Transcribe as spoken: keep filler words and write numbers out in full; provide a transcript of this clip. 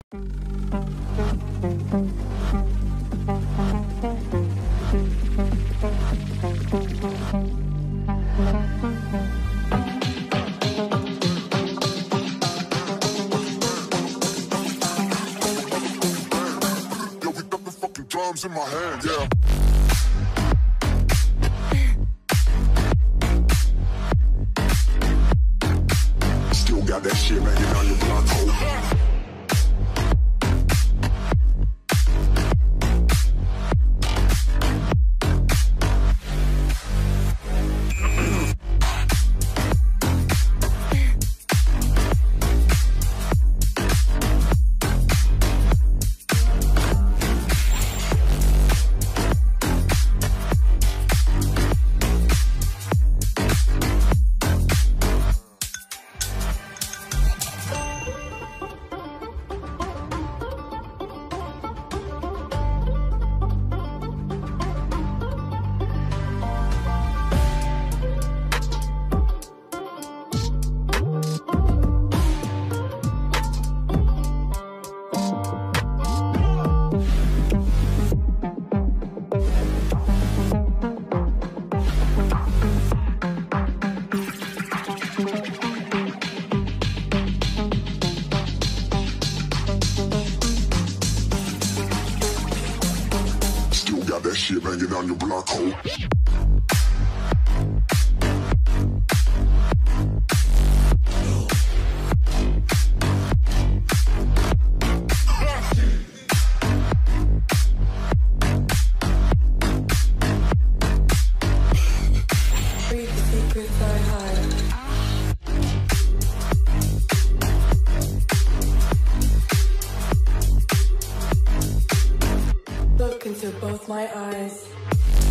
Drums in my hand, yeah. Still got that shit banging on your block hole. Shit banging on your block hole. Read the secrets I hide. Look into both my eyes.